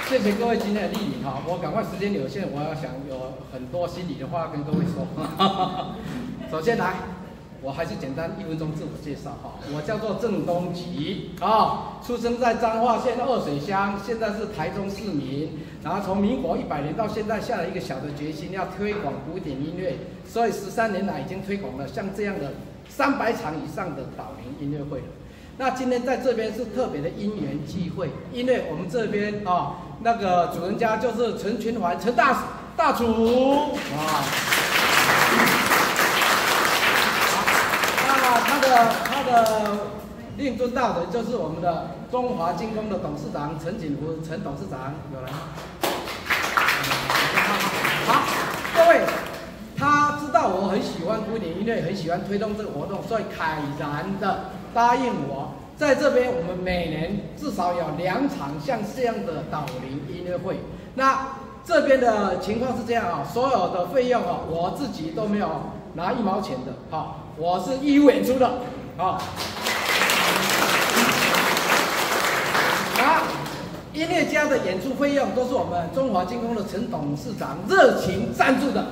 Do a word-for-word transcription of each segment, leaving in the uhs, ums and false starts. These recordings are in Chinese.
谢谢各位今天的莅临哈，我赶快时间有限，我要想有很多心里的话跟各位说。首先来，我还是简单一分钟自我介绍哈，我叫做郑东吉啊，出生在彰化县二水乡，现在是台中市民。然后从民国一百年到现在，下了一个小的决心，要推广古典音乐，所以十三年来已经推广了像这样的三百场以上的岛龄音乐会了。那今天在这边是特别的因缘际会，因为我们这边啊、哦，那个主人家就是陈群环陈大大厨啊，那他的他的令尊大人就是我们的中华精工的董事长陈景福陈董事长，有人。好，各位，他知道我很喜欢古典音乐，很喜欢推动这个活动，所以慨然的答应我，在这边我们每年至少有两场像这样的岛龄音乐会。那这边的情况是这样啊，所有的费用啊，我自己都没有拿一毛钱的，哈，我是义务演出的，啊。啊，音乐家的演出费用都是我们中华精工的陈董事长热情赞助的。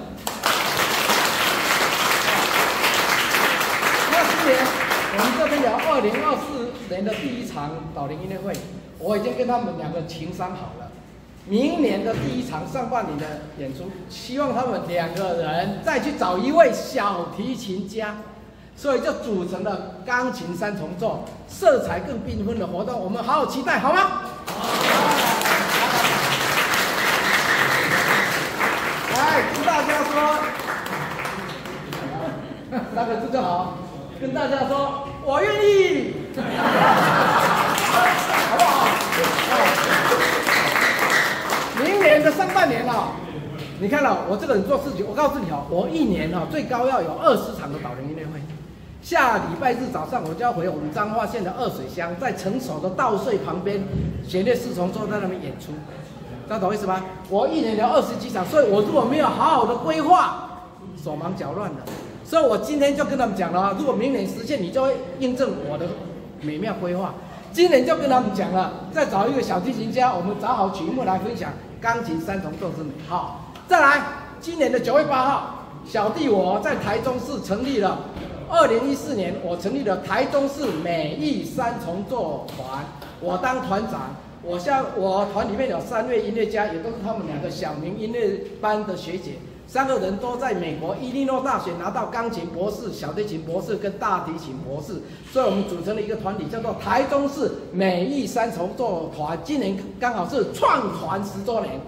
那今年我们这边有二零二四年的第一场岛龄音乐会，我已经跟他们两个情商好了。明年的第一场上半年的演出，希望他们两个人再去找一位小提琴家。所以就组成了钢琴三重奏，色彩更缤纷的活动，我们好好期待，好吗？好。来，跟大家说，那个字就好，跟大家说，我愿意，好不好？明年的上半年啊，你看了、哦、我这个人做事情，我告诉你哦，我一年哦最高要有二十场的岛龄音乐会。下礼拜日早上，我就要回我们彰化县的二水乡，在成熟的稻穗旁边，弦乐四重奏在那边演出，知道懂意思吗？我一年有二十几场，所以我如果没有好好的规划，手忙脚乱的。所以我今天就跟他们讲了，如果明年实现，你就会印证我的美妙规划。今年就跟他们讲了，再找一个小提琴家，我们找好曲目来分享钢琴三重奏之美。好，再来，今年的九月八号，小弟我在台中市成立了。二零一四年，我成立了台中市美艺三重奏团，我当团长。我像我团里面有三位音乐家，也都是他们两个小明音乐班的学姐，三个人都在美国伊利诺大学拿到钢琴博士、小提琴博士跟大提琴博士，所以我们组成了一个团体，叫做台中市美艺三重奏团。今年刚好是创团十周年，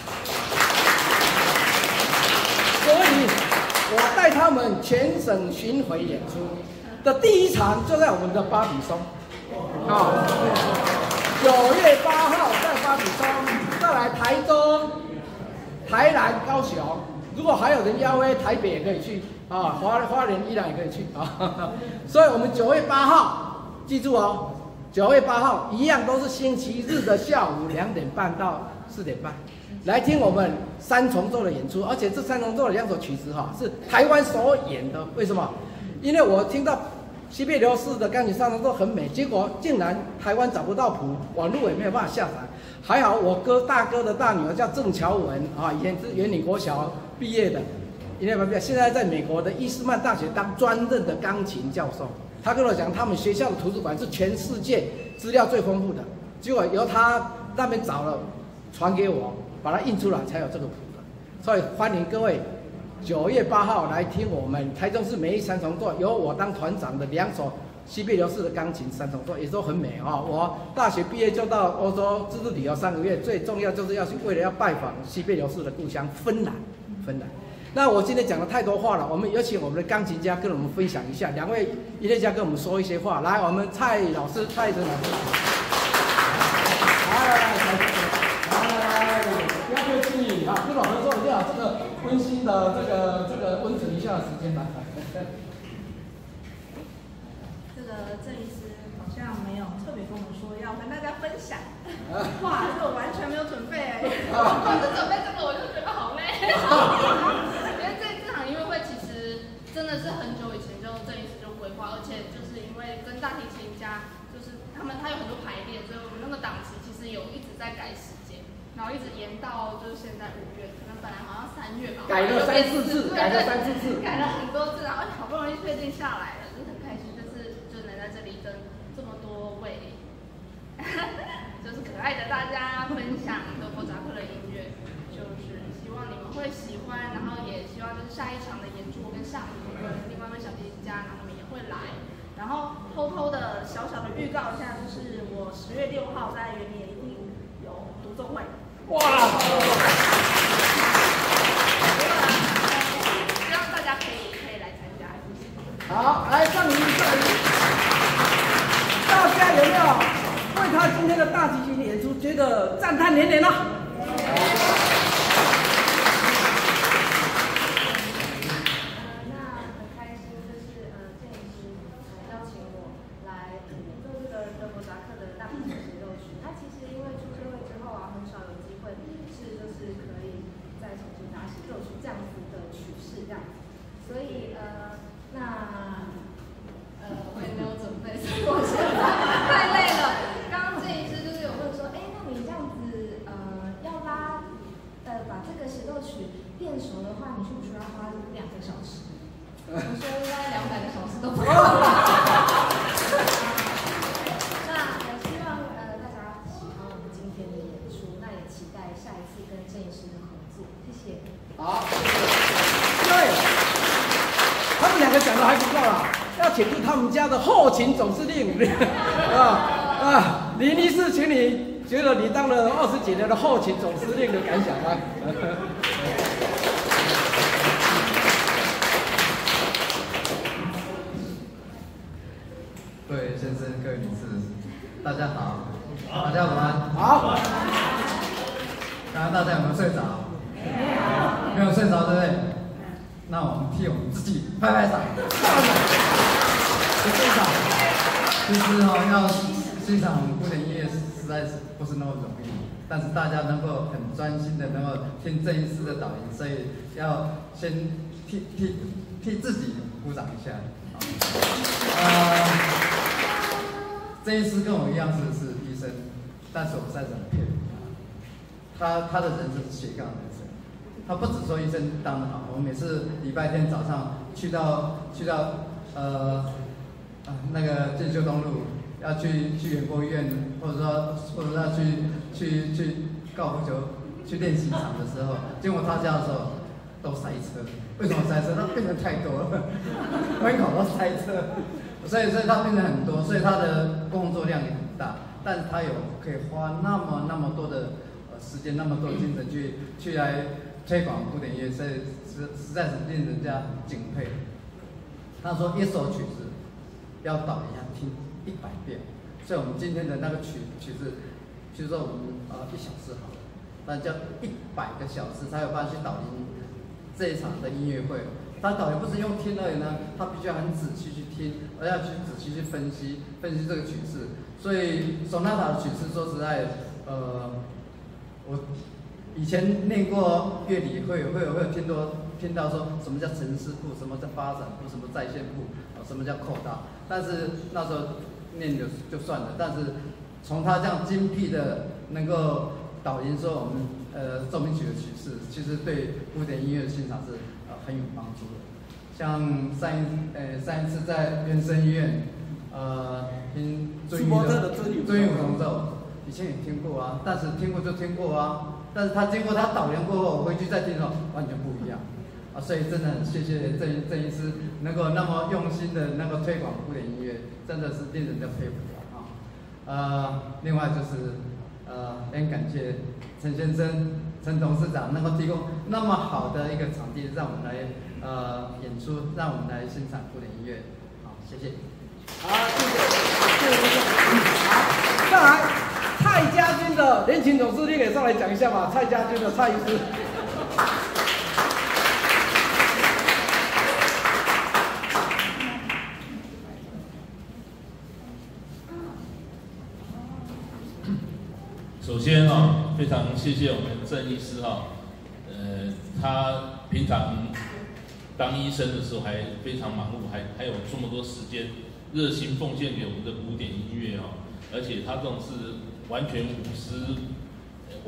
所以。我带他们全省巡回演出的第一场就在我们的巴比松，啊，九月八号在巴比松，再来台中、台南、高雄，如果还有人邀约，台北也可以去啊，花花莲依然也可以去啊，所以我们九月八号，记住哦，九月八号一样都是星期日的下午两点半到四点半。来听我们三重奏的演出，而且这三重奏的两首曲子哈是台湾首演的。为什么？因为我听到西贝流士的钢琴三重奏很美，结果竟然台湾找不到谱，网络也没有办法下载。还好我哥大哥的大女儿叫郑乔文啊，以前是原理国小毕业的，音乐班毕业，现在在美国的伊斯曼大学当专任的钢琴教授。他跟我讲，他们学校的图书馆是全世界资料最丰富的，结果由他那边找了，传给我。把它印出来才有这个谱的，所以欢迎各位九月八号来听我们台中市美艺三重奏，由我当团长的两首西贝流士的钢琴三重奏，也都很美啊、哦！我大学毕业就到欧洲自助旅游三个月，最重要就是要去为了要拜访西贝流士的故乡芬兰，芬兰。那我今天讲了太多话了，我们有请我们的钢琴家跟我们分享一下，两位音乐家跟我们说一些话。来，我们蔡老师，蔡哲老师，来来来，来来来，不要客气啊，跟老师说一下这个温馨的这个这个温存一下的时间来。 这个郑医师好像没有特别跟我们说要跟大家分享，哇，这个我完全没有准备哎，光是准备这个我就觉得好累。因为这这场音乐会其实真的是很久以前就郑医师就规划，而且就是因为跟大提琴家就是他们他有很多排练，所以我们那个档期其实有一直在改时间。 然后一直延到就是现在五月，可能本来好像三月吧， 改了三四次，改了三四次， 改了很多次，然后好不容易确定下来了，就是很开心，就是就能在这里跟这么多位，就是可爱的大家分享德国扎克的音乐，就是希望你们会喜欢，然后也希望就是下一场的演出跟下午跟另外一位小提琴家，然后你们也会来。然后偷偷的小小的预告一下，就是我十月六号在原野一定有独奏会。哇！希望大家可以可以来参加。 好，来上一上一，大家有没有为他今天的大提琴演出觉得赞叹连连呢？ 所以呃，那呃，我也没有准备，所以我现在太累了。刚刚这一支就是有问说，哎，那你这样子呃，要拉呃把这个协奏曲练熟的话，你需不需要花两个小时？我说应该两百个小时都不够。那我希望呃大家喜欢我们今天的演出，那也期待下一次跟郑医师的合作。谢谢。 好，对。他们两个讲的还不够啦，要请出他们家的后勤总司令啊啊！林医师，请你觉得你当了二十几年的后勤总司令的感想吗？ 各位先生、各位女士，大家好，大家午安。 好。 刚刚大家有没有睡着？没有睡着，对不对？那我们替我们自己拍拍手，不欣赏。其实哦，要欣赏古典音乐实在是不是那么容易，但是大家能够很专心的能够听郑医师的导引，所以要先替替替自己鼓掌一下。呃，郑医师跟我一样是是医生，但是我实在是很佩服他，他他的人生是斜杠人生。他不只说医生当得好，我每次礼拜天早上去到去到呃啊那个建修东路，要去去远国医院，或者说或者要去去去高尔夫球去练习场的时候，经过他家的时候都塞车。为什么塞车？他病人太多了，门口都塞车，所以所以他病人很多，所以他的工作量也很大，但是他有可以花那么那么多的呃时间，那么多精神去去来推广古典音乐，所以实实在是令人家敬佩。他说一首曲子要导演要听一百遍，所以我们今天的那个曲曲子，比如说我们呃一小时好了，那叫一百个小时才有办法去导演这一场的音乐会。他导演不是用听而已呢，他必须要很仔细去听，而要去仔细去分析分析这个曲式。所以索纳塔的曲式，说实在，呃，我以前念过乐理，会有会有会有听到听到说什么叫沉思谱，什么叫发展谱，什么在线谱，什么叫扣大。但是那时候念就就算了，但是从他这样精辟的能够导引说我们呃奏鸣曲的曲式，其实对古典音乐的欣赏是呃很有帮助的。像上一呃上一次在原声医院，呃听尊玉的尊玉五重奏，以前也听过啊，但是听过就听过啊。但是他经过他导言过后，我回去再听的完全不一样啊！所以真的很谢谢郑郑医师能够那么用心的那个推广古典音乐，真的是令人家佩服啊！呃，另外就是呃，很感谢陈先生、陈董事长能够提供那么好的一个场地，让我们来呃演出，让我们来欣赏古典音乐。好，谢谢。 好，谢谢，谢谢。好，上来。蔡家军的联勤总司令也上来讲一下嘛，蔡家军的蔡医师。 首先啊，非常谢谢我们郑医师哈，呃，他平常当医生的时候还非常忙碌，还还有这么多时间热心奉献给我们的古典音乐啊，而且他这种是完全无私，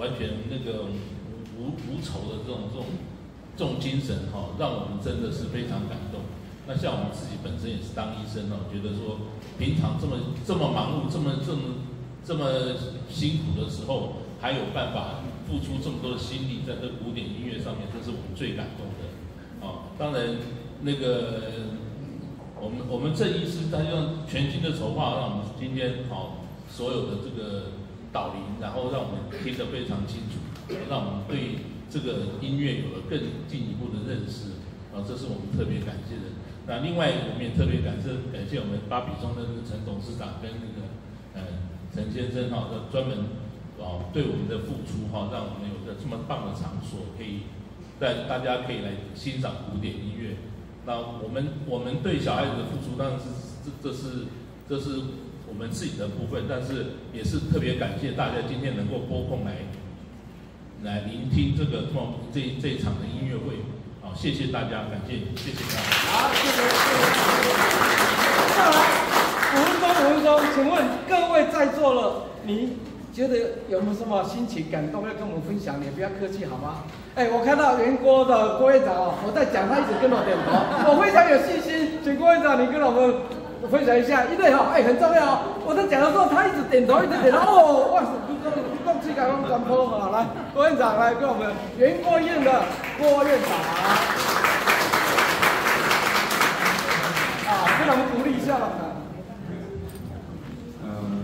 完全那个无无仇的这种这种这种精神哈、哦，让我们真的是非常感动。那像我们自己本身也是当医生哦，觉得说平常这么这么忙碌，这么这么这么辛苦的时候，还有办法付出这么多的心力在这古典音乐上面，这是我们最感动的。哦，当然那个我们我们郑医师他用全新的筹划，让我们今天好、哦、所有的这个导聆，然后让我们听得非常清楚，让我们对这个音乐有了更进一步的认识。啊、哦，这是我们特别感谢的。那另外，我们也特别感谢感谢我们八比中的那个陈董事长跟那个呃陈先生哈，的专门哦对我们的付出哈、哦，让我们有个这么棒的场所，可以让大家可以来欣赏古典音乐。那我们我们对小孩子的付出，当然是这这是这是我们自己的部分，但是也是特别感谢大家今天能够拨空来来聆听这个这么这这一场的音乐会。好，谢谢大家，感谢，谢谢大家。 好，谢谢，谢谢。再来，五分钟，五分钟，请问各位在座了，你觉得有没有什么心情感动要跟我们分享？你不要客气好吗？哎，我看到元郭的郭院长哦，我在讲，他一直跟我点头，我非常有信心，请郭院长你跟我们分享一下，因为哈，哎很重要哦。我在讲的时候，他一直点头，一直点头，哦，哇，你讲你讲这个讲传播哈，来，郭院长来跟我们元郭院的郭院长。啊，给我们鼓励一下了。 嗯，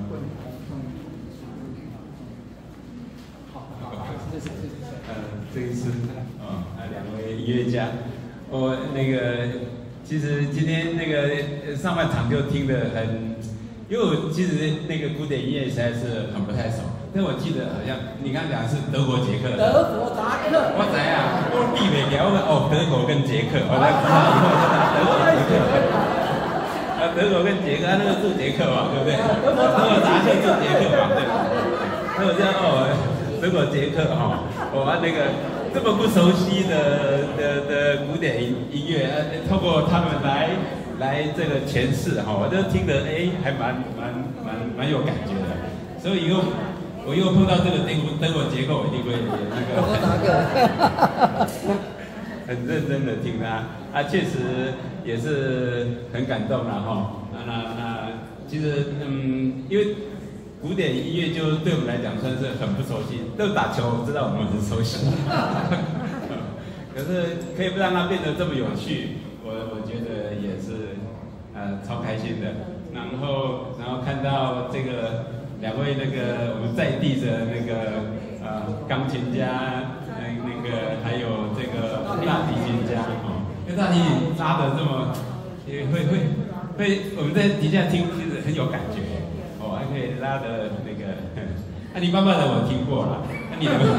好，好，谢谢，谢谢。 呃，这一次啊，啊，两位音乐家，我那个其实今天那个上半场就听得很，因为我其实那个古典音乐实在是很不太熟，但我记得好像你刚刚讲的是德国捷克的。 德国达克。 我知啊，我避免聊个哦，德国跟捷克，我才知道以后就打德国捷克。啊，德国跟捷克，他那个住捷克嘛，对不对？德国达克住捷克嘛，对吧？那我这样哦，德国捷克哈，我那个这么不熟悉的的的古典音乐，呃，透过他们来来这个诠释哈，我都听得哎，还蛮蛮蛮蛮有感觉的。所以以后我又碰到这个德国德国捷克，我一定会那个。 德国达克。 很认真的听他，啊，确实也是很感动了哈。那那那，其实嗯，因为古典音乐就对我们来讲算是很不熟悉。都打球，我知道我们很熟悉，可是可以让它变得这么有趣，我我觉得也是呃超开心的。然后然后看到这个两位那个我们在地的那个呃钢琴家。那个还有这个大提琴家哦，因为大提琴拉的这么，也会会会，我们在底下听其实很有感觉哦，还可以拉的那个，那你爸爸的我听过了，那你有没有？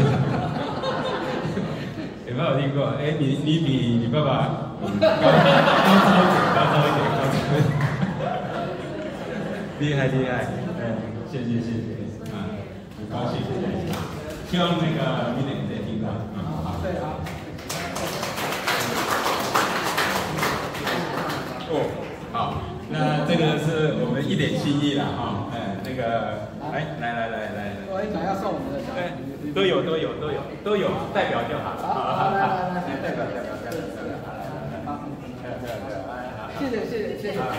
有没有听过？哎，你你比你爸爸高高超一点，高超一点，高超一点，厉害厉害，嗯，谢谢谢谢，啊，很高兴，希望那个明年再听到。 对啊。 哦，好，那这个是我们一点心意啦，哈，哎，那个，哎，来来来来， 我一讲要送我们的小孩， 都有都有都有都有，代表就好。 好，来来来来， 代表代表代表代表， 好， 对对对，好， 谢谢谢谢谢谢。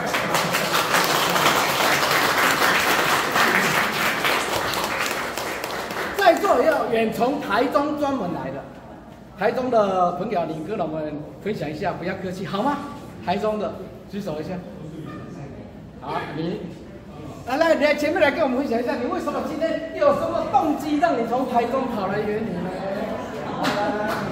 在座也有远从台中专门来的，台中的朋友，你跟我们分享一下，不要客气，好吗？台中的举手一下。好，你来来来前面来跟我们分享一下，你为什么今天有什么动机让你从台中跑来园林呢？来来来，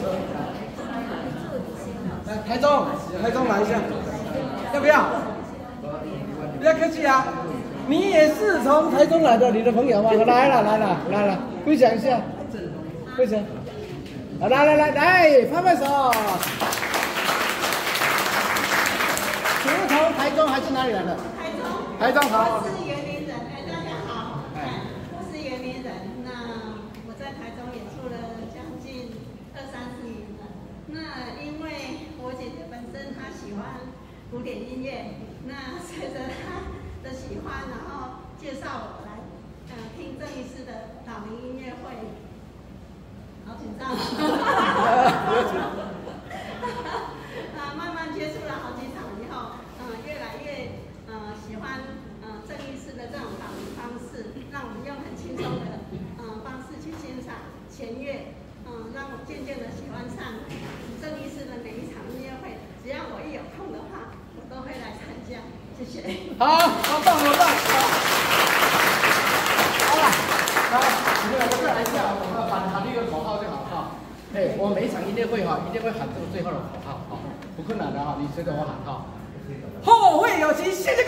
来台中，台中来一下，要不要？不要客气啊。你也是从台中来的，你的朋友吗？来了来了来了，分享一下，分享。来来来来，拍拍手。请问从台中还是哪里来的？ 台中。 台中好。 我是园林人，哎，大家好，哎，我是园林人。那我在台中也住了将近二三十年了。那因为我姐姐本身她喜欢古典音乐，那随着她的喜欢，然后介绍我来，呃，听郑医师的老龄音乐会。 谢。 好，好棒，好棒，好。好了，好，你们两个再来一下，我们喊喊一个口号就好哈。哎，我每一场音乐会哈，一定会喊这个最后的口号哈，不困难的哈，你随着我喊哈。后会有期，谢谢。